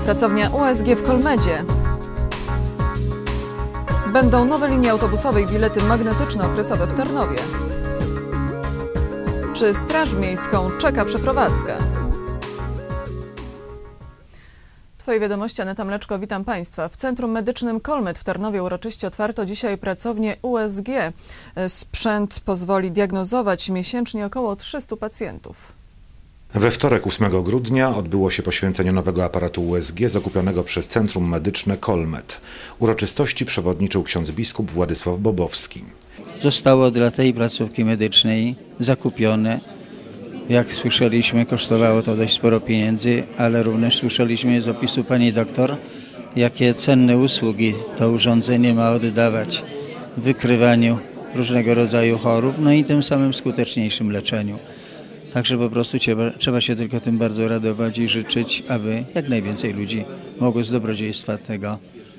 pracownia USG w Kolmedzie. Będą nowe linie autobusowe i bilety magnetyczno-okresowe w Tarnowie. Czy Straż Miejską czeka przeprowadzkę? Twoje wiadomości, Aneta Mleczko, witam Państwa. W Centrum Medycznym Kolmed w Tarnowie uroczyście otwarto dzisiaj pracownię USG. Sprzęt pozwoli diagnozować miesięcznie około 300 pacjentów. We wtorek 8 grudnia odbyło się poświęcenie nowego aparatu USG zakupionego przez Centrum Medyczne Kolmed. Uroczystości przewodniczył ksiądz biskup Władysław Bobowski. Zostało dla tej placówki medycznej zakupione. Jak słyszeliśmy, kosztowało to dość sporo pieniędzy, ale również słyszeliśmy z opisu pani doktor, jakie cenne usługi to urządzenie ma oddawać w wykrywaniu różnego rodzaju chorób, no i tym samym skuteczniejszym leczeniu. Także po prostu trzeba się tylko tym bardzo radować i życzyć, aby jak najwięcej ludzi mogło z dobrodziejstwa tego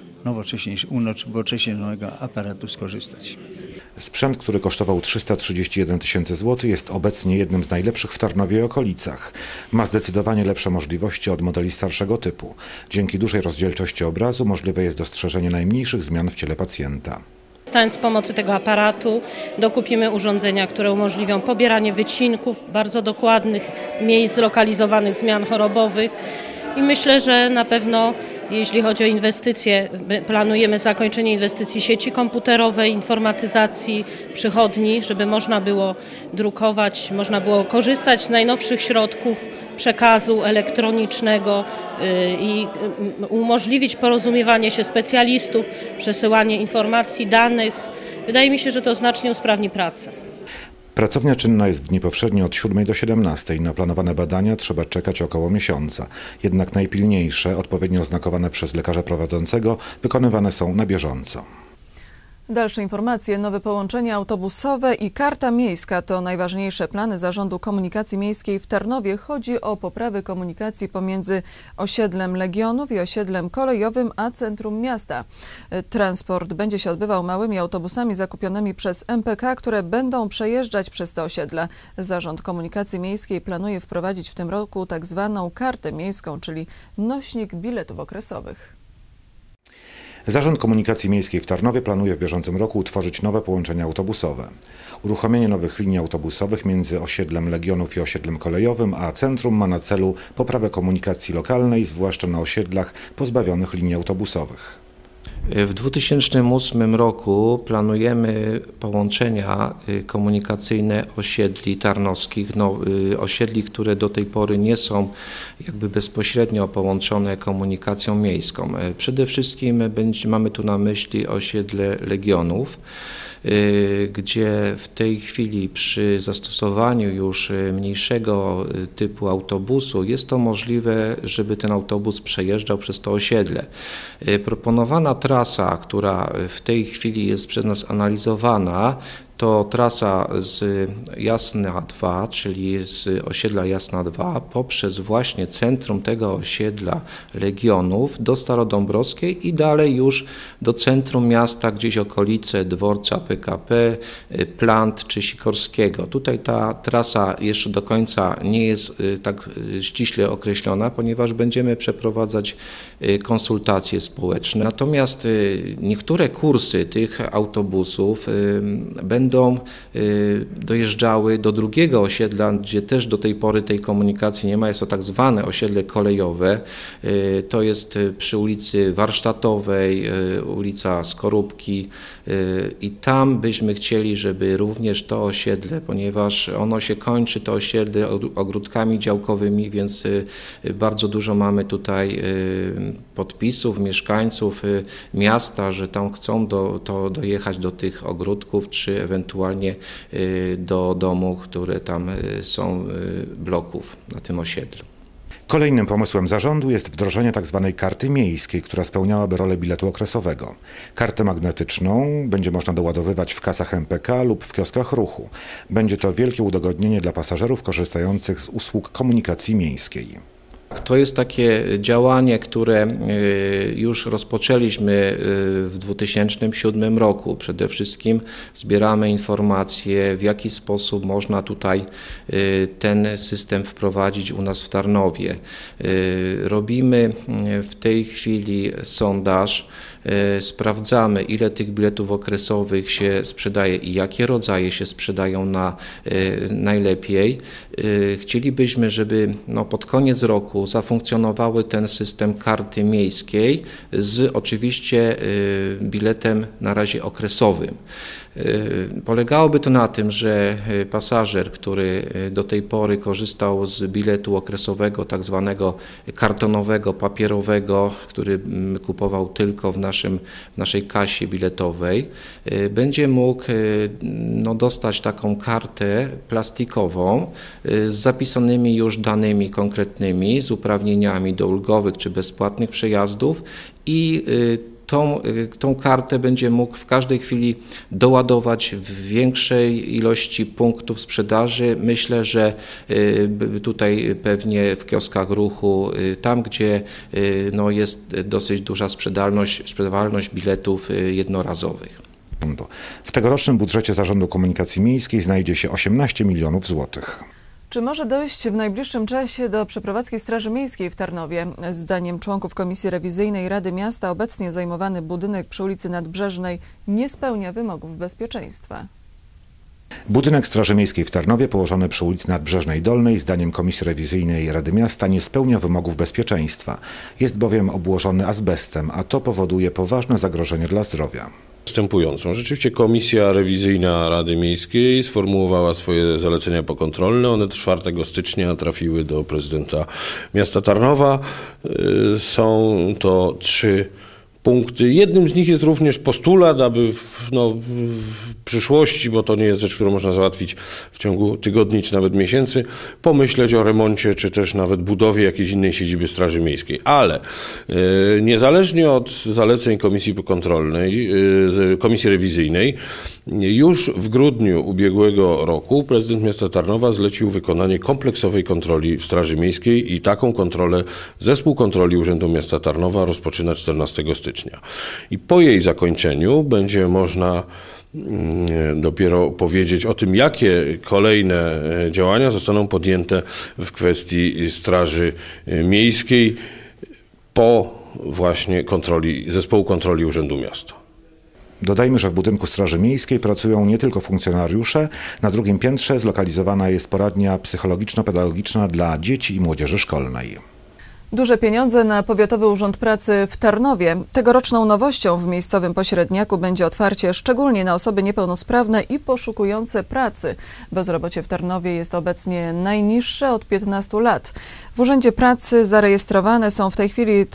nowocześniejszego aparatu skorzystać. Sprzęt, który kosztował 331 tysięcy złotych, jest obecnie jednym z najlepszych w Tarnowie i okolicach. Ma zdecydowanie lepsze możliwości od modeli starszego typu. Dzięki dużej rozdzielczości obrazu możliwe jest dostrzeżenie najmniejszych zmian w ciele pacjenta. Korzystając z pomocy tego aparatu dokupimy urządzenia, które umożliwią pobieranie wycinków bardzo dokładnych, miejsc zlokalizowanych zmian chorobowych i myślę, że na pewno jeśli chodzi o inwestycje, planujemy zakończenie inwestycji sieci komputerowej, informatyzacji przychodni, żeby można było drukować, można było korzystać z najnowszych środków przekazu elektronicznego i umożliwić porozumiewanie się specjalistów, przesyłanie informacji, danych. Wydaje mi się, że to znacznie usprawni pracę. Pracownia czynna jest w dni powszednie od 7 do 17. Na planowane badania trzeba czekać około miesiąca. Jednak najpilniejsze, odpowiednio oznakowane przez lekarza prowadzącego, wykonywane są na bieżąco. Dalsze informacje. Nowe połączenie autobusowe i karta miejska to najważniejsze plany Zarządu Komunikacji Miejskiej w Tarnowie. Chodzi o poprawę komunikacji pomiędzy osiedlem Legionów i osiedlem kolejowym a centrum miasta. Transport będzie się odbywał małymi autobusami zakupionymi przez MPK, które będą przejeżdżać przez te osiedla. Zarząd Komunikacji Miejskiej planuje wprowadzić w tym roku tak zwaną kartę miejską, czyli nośnik biletów okresowych. Zarząd Komunikacji Miejskiej w Tarnowie planuje w bieżącym roku utworzyć nowe połączenia autobusowe. Uruchomienie nowych linii autobusowych między osiedlem Legionów i osiedlem kolejowym, a centrum ma na celu poprawę komunikacji lokalnej, zwłaszcza na osiedlach pozbawionych linii autobusowych. W 2008 roku planujemy połączenia komunikacyjne osiedli tarnowskich, osiedli, które do tej pory nie są jakby bezpośrednio połączone komunikacją miejską. Przede wszystkim mamy tu na myśli osiedle Legionów, gdzie w tej chwili przy zastosowaniu już mniejszego typu autobusu jest to możliwe, żeby ten autobus przejeżdżał przez to osiedle. Proponowana trasa, która w tej chwili jest przez nas analizowana, to trasa z Jasna 2, czyli z osiedla Jasna 2 poprzez właśnie centrum tego osiedla Legionów do Starodąbrowskiej i dalej już do centrum miasta, gdzieś okolice dworca PKP, Plant czy Sikorskiego. Tutaj ta trasa jeszcze do końca nie jest tak ściśle określona, ponieważ będziemy przeprowadzać konsultacje społeczne. Natomiast niektóre kursy tych autobusów będą dojeżdżały do drugiego osiedla, gdzie też do tej pory tej komunikacji nie ma. Jest to tak zwane osiedle kolejowe. To jest przy ulicy Warsztatowej, ulica Skorupki i tam byśmy chcieli, żeby również to osiedle, ponieważ ono się kończy, to osiedle, ogródkami działkowymi, więc bardzo dużo mamy tutaj podpisów mieszkańców miasta, że tam chcą dojechać do tych ogródków, czy ewentualnie do domów, które tam są, bloków na tym osiedlu. Kolejnym pomysłem zarządu jest wdrożenie tzw. karty miejskiej, która spełniałaby rolę biletu okresowego. Kartę magnetyczną będzie można doładowywać w kasach MPK lub w kioskach ruchu. Będzie to wielkie udogodnienie dla pasażerów korzystających z usług komunikacji miejskiej. To jest takie działanie, które już rozpoczęliśmy w 2007 roku. Przede wszystkim zbieramy informacje, w jaki sposób można tutaj ten system wprowadzić u nas w Tarnowie. Robimy w tej chwili sondaż, sprawdzamy, ile tych biletów okresowych się sprzedaje i jakie rodzaje się sprzedają najlepiej. Chcielibyśmy, żeby pod koniec roku zafunkcjonowały ten system karty miejskiej z oczywiście biletem na razie okresowym. Polegałoby to na tym, że pasażer, który do tej pory korzystał z biletu okresowego, tak zwanego kartonowego, papierowego, który kupował tylko w naszej kasie biletowej, będzie mógł dostać taką kartę plastikową z zapisanymi już danymi konkretnymi, z uprawnieniami do ulgowych czy bezpłatnych przejazdów i tą kartę będzie mógł w każdej chwili doładować w większej ilości punktów sprzedaży. Myślę, że tutaj pewnie w kioskach ruchu, tam gdzie jest dosyć duża sprzedawalność biletów jednorazowych. W tegorocznym budżecie Zarządu Komunikacji Miejskiej znajdzie się 18 milionów złotych. Czy może dojść w najbliższym czasie do przeprowadzki Straży Miejskiej w Tarnowie? Zdaniem członków Komisji Rewizyjnej Rady Miasta obecnie zajmowany budynek przy ulicy Nadbrzeżnej nie spełnia wymogów bezpieczeństwa. Budynek Straży Miejskiej w Tarnowie położony przy ulicy Nadbrzeżnej Dolnej zdaniem Komisji Rewizyjnej Rady Miasta nie spełnia wymogów bezpieczeństwa. Jest bowiem obłożony azbestem, a to powoduje poważne zagrożenie dla zdrowia. Rzeczywiście Komisja Rewizyjna Rady Miejskiej sformułowała swoje zalecenia pokontrolne. One 4 stycznia trafiły do prezydenta miasta Tarnowa. Są to 3 punkty. Jednym z nich jest również postulat, aby w przyszłości, bo to nie jest rzecz, którą można załatwić w ciągu tygodni czy nawet miesięcy, pomyśleć o remoncie czy też nawet budowie jakiejś innej siedziby Straży Miejskiej. Ale niezależnie od zaleceń Komisji Kontrolnej, Komisji Rewizyjnej, już w grudniu ubiegłego roku prezydent miasta Tarnowa zlecił wykonanie kompleksowej kontroli w Straży Miejskiej i taką kontrolę Zespół Kontroli Urzędu Miasta Tarnowa rozpoczyna 14 stycznia. I po jej zakończeniu będzie można dopiero powiedzieć o tym, jakie kolejne działania zostaną podjęte w kwestii Straży Miejskiej po właśnie Zespołu Kontroli Urzędu Miasta. Dodajmy, że w budynku Straży Miejskiej pracują nie tylko funkcjonariusze. Na 2. piętrze zlokalizowana jest poradnia psychologiczno-pedagogiczna dla dzieci i młodzieży szkolnej. Duże pieniądze na Powiatowy Urząd Pracy w Tarnowie. Tegoroczną nowością w miejscowym pośredniaku będzie otwarcie szczególnie na osoby niepełnosprawne i poszukujące pracy. Bezrobocie w Tarnowie jest obecnie najniższe od 15 lat. W Urzędzie Pracy zarejestrowane są w tej chwili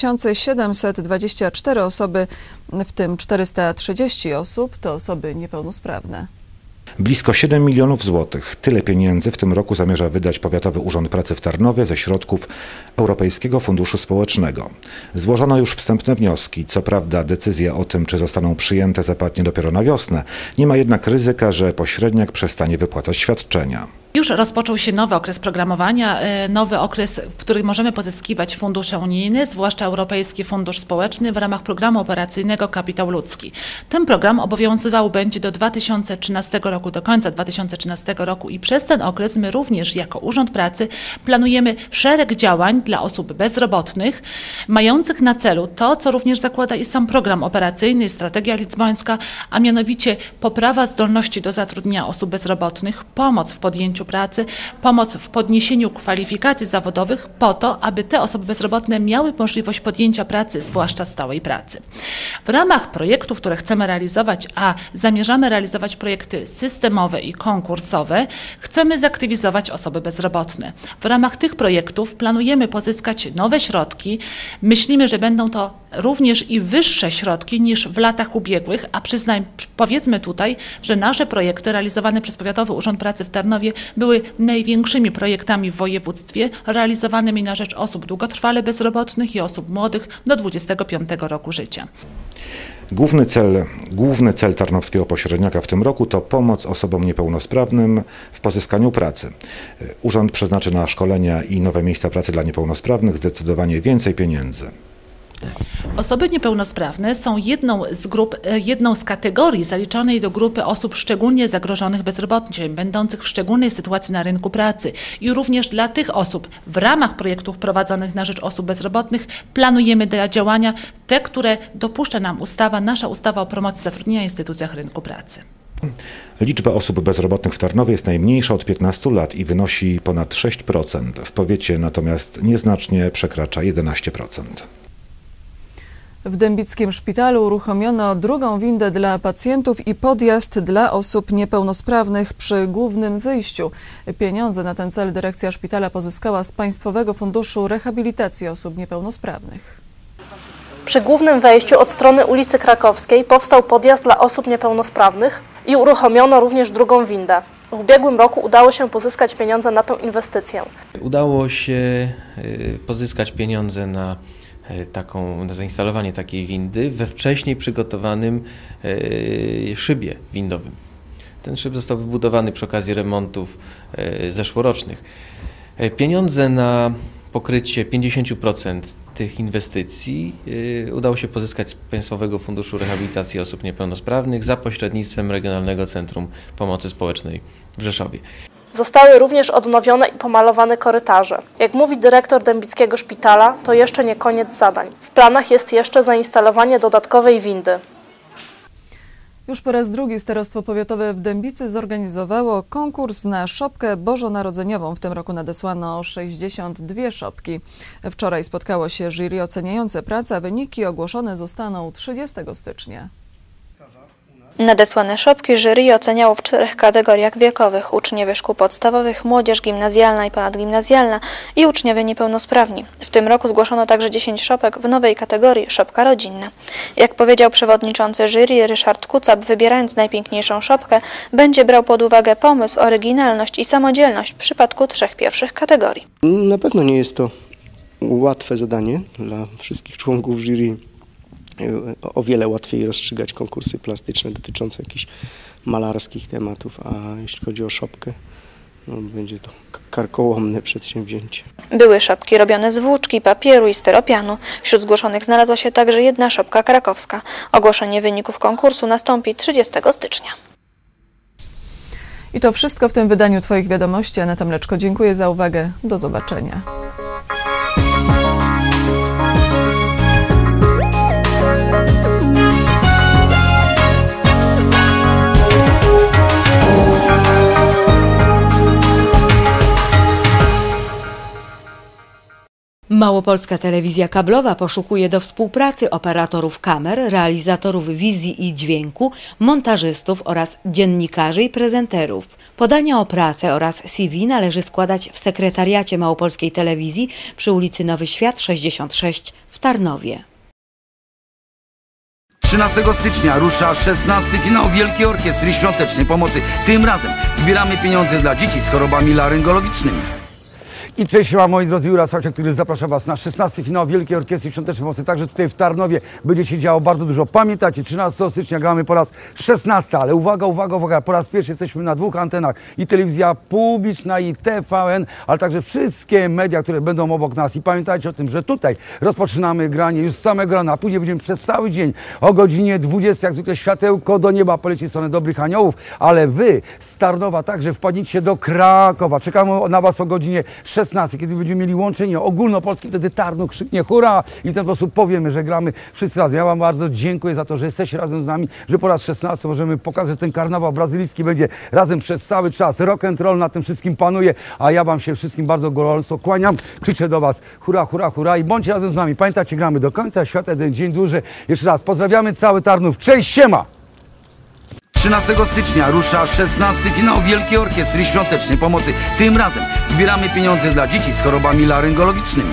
3724 osoby, w tym 430 osób to osoby niepełnosprawne. Blisko 7 milionów złotych. Tyle pieniędzy w tym roku zamierza wydać Powiatowy Urząd Pracy w Tarnowie ze środków Europejskiego Funduszu Społecznego. Złożono już wstępne wnioski. Co prawda decyzja o tym, czy zostaną przyjęte, zapadnie dopiero na wiosnę. Nie ma jednak ryzyka, że pośredniak przestanie wypłacać świadczenia. Już rozpoczął się nowy okres programowania, nowy okres, w którym możemy pozyskiwać fundusze unijne, zwłaszcza Europejski Fundusz Społeczny w ramach programu operacyjnego Kapitał Ludzki. Ten program obowiązywał będzie do 2013 roku, do końca 2013 roku i przez ten okres my również jako Urząd Pracy planujemy szereg działań dla osób bezrobotnych, mających na celu to, co również zakłada i sam program operacyjny, strategia lizbońska, a mianowicie poprawa zdolności do zatrudnienia osób bezrobotnych, pomoc w podjęciu pracy, pomoc w podniesieniu kwalifikacji zawodowych po to, aby te osoby bezrobotne miały możliwość podjęcia pracy, zwłaszcza stałej pracy. W ramach projektów, które chcemy realizować, a zamierzamy realizować projekty systemowe i konkursowe, chcemy zaktywizować osoby bezrobotne. W ramach tych projektów planujemy pozyskać nowe środki. Myślimy, że będą to również i wyższe środki niż w latach ubiegłych, a powiedzmy tutaj, że nasze projekty realizowane przez Powiatowy Urząd Pracy w Tarnowie były największymi projektami w województwie realizowanymi na rzecz osób długotrwale bezrobotnych i osób młodych do 25 roku życia. Główny cel tarnowskiego pośredniaka w tym roku to pomoc osobom niepełnosprawnym w pozyskaniu pracy. Urząd przeznaczy na szkolenia i nowe miejsca pracy dla niepełnosprawnych zdecydowanie więcej pieniędzy. Osoby niepełnosprawne są jedną z kategorii zaliczonej do grupy osób szczególnie zagrożonych bezrobociem, będących w szczególnej sytuacji na rynku pracy. I również dla tych osób w ramach projektów prowadzonych na rzecz osób bezrobotnych planujemy działania, te, które dopuszcza nam nasza ustawa o promocji zatrudnienia w instytucjach rynku pracy. Liczba osób bezrobotnych w Tarnowie jest najmniejsza od 15 lat i wynosi ponad 6%. W powiecie natomiast nieznacznie przekracza 11%. W dębickim szpitalu uruchomiono drugą windę dla pacjentów i podjazd dla osób niepełnosprawnych przy głównym wyjściu. Pieniądze na ten cel dyrekcja szpitala pozyskała z Państwowego Funduszu Rehabilitacji Osób Niepełnosprawnych. Przy głównym wejściu od strony ulicy Krakowskiej powstał podjazd dla osób niepełnosprawnych i uruchomiono również drugą windę. W ubiegłym roku udało się pozyskać pieniądze na tą inwestycję. Udało się pozyskać pieniądze na zainstalowanie takiej windy we wcześniej przygotowanym szybie windowym. Ten szyb został wybudowany przy okazji remontów zeszłorocznych. Pieniądze na pokrycie 50% tych inwestycji udało się pozyskać z Państwowego Funduszu Rehabilitacji Osób Niepełnosprawnych za pośrednictwem Regionalnego Centrum Pomocy Społecznej w Rzeszowie. Zostały również odnowione i pomalowane korytarze. Jak mówi dyrektor dębickiego szpitala, to jeszcze nie koniec zadań. W planach jest jeszcze zainstalowanie dodatkowej windy. Już po raz drugi Starostwo Powiatowe w Dębicy zorganizowało konkurs na szopkę bożonarodzeniową. W tym roku nadesłano 62 szopki. Wczoraj spotkało się jury oceniające pracę, a wyniki ogłoszone zostaną 30 stycznia. Nadesłane szopki jury oceniało w 4 kategoriach wiekowych: uczniowie szkół podstawowych, młodzież gimnazjalna i ponadgimnazjalna i uczniowie niepełnosprawni. W tym roku zgłoszono także 10 szopek w nowej kategorii szopka rodzinna. Jak powiedział przewodniczący jury Ryszard Kucap, wybierając najpiękniejszą szopkę, będzie brał pod uwagę pomysł, oryginalność i samodzielność w przypadku 3 pierwszych kategorii. Na pewno nie jest to łatwe zadanie dla wszystkich członków jury. O wiele łatwiej rozstrzygać konkursy plastyczne dotyczące jakichś malarskich tematów, a jeśli chodzi o szopkę, będzie to karkołomne przedsięwzięcie. Były szopki robione z włóczki, papieru i styropianu. Wśród zgłoszonych znalazła się także jedna szopka krakowska. Ogłoszenie wyników konkursu nastąpi 30 stycznia. I to wszystko w tym wydaniu Twoich wiadomości. Aneta Mleczko, dziękuję za uwagę. Do zobaczenia. Małopolska Telewizja Kablowa poszukuje do współpracy operatorów kamer, realizatorów wizji i dźwięku, montażystów oraz dziennikarzy i prezenterów. Podania o pracę oraz CV należy składać w sekretariacie Małopolskiej Telewizji przy ulicy Nowy Świat 66 w Tarnowie. 13 stycznia rusza 16. finał Wielkiej Orkiestry Świątecznej Pomocy. Tym razem zbieramy pieniądze dla dzieci z chorobami laryngologicznymi. I cześć, moi drodzy, Jura Sałcia, który zaprasza Was na 16. finał Wielkiej Orkiestry Świątecznej Pomocy. Także tutaj w Tarnowie będzie się działo bardzo dużo. Pamiętacie, 13 stycznia gramy po raz 16, ale uwaga, uwaga, uwaga, po raz pierwszy jesteśmy na 2 antenach. I telewizja publiczna, i TVN, ale także wszystkie media, które będą obok nas. I pamiętajcie o tym, że tutaj rozpoczynamy granie już z samego rana, a później będziemy przez cały dzień o godzinie 20, jak zwykle światełko do nieba poleci w stronę Dobrych Aniołów, ale Wy z Tarnowa także wpadnijcie do Krakowa. Czekamy na Was o godzinie 16, kiedy będziemy mieli łączenie ogólnopolskie, wtedy Tarnów krzyknie hurra i w ten sposób powiemy, że gramy wszyscy razem. Ja Wam bardzo dziękuję za to, że jesteście razem z nami, że po raz 16 możemy pokazać, że ten karnawał brazylijski będzie razem przez cały czas. Rock and roll na tym wszystkim panuje, a ja Wam się wszystkim bardzo gorąco kłaniam. Krzyczę do Was hurra, hurra, hurra i bądźcie razem z nami. Pamiętajcie, gramy do końca świata, jeden dzień dłużej. Jeszcze raz pozdrawiamy cały Tarnów. Cześć, siema! 13 stycznia rusza 16. finał Wielkiej Orkiestry Świątecznej Pomocy. Tym razem zbieramy pieniądze dla dzieci z chorobami laryngologicznymi.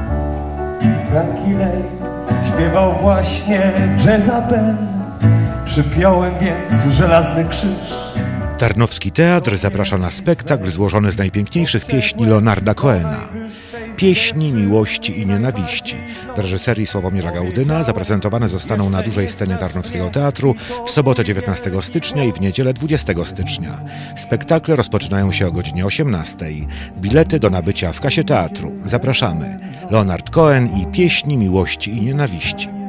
Frankie Lane śpiewał właśnie Jezabel przypiąłem więc żelazny krzyż. Tarnowski Teatr zaprasza na spektakl złożony z najpiękniejszych pieśni Leonarda Cohena. Pieśni miłości i nienawiści w reżyserii Sławomira Gaudyna zaprezentowane zostaną na dużej scenie Tarnowskiego Teatru w sobotę 19 stycznia i w niedzielę 20 stycznia. Spektakle rozpoczynają się o godzinie 18. Bilety do nabycia w kasie teatru. Zapraszamy. Leonard Cohen i Pieśni miłości i nienawiści.